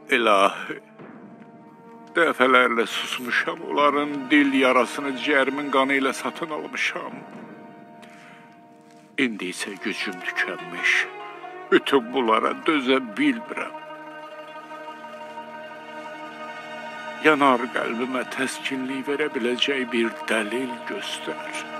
İlahi, dəfələrlə susmuşam, onların dil yarasını ciyərimin qanı ilə satın almışam. İndi isə gücüm tükənmiş, bütün bunlara dözə bilmirəm. Yanar qəlbimə təskinlik verə biləcək bir dəlil göstər.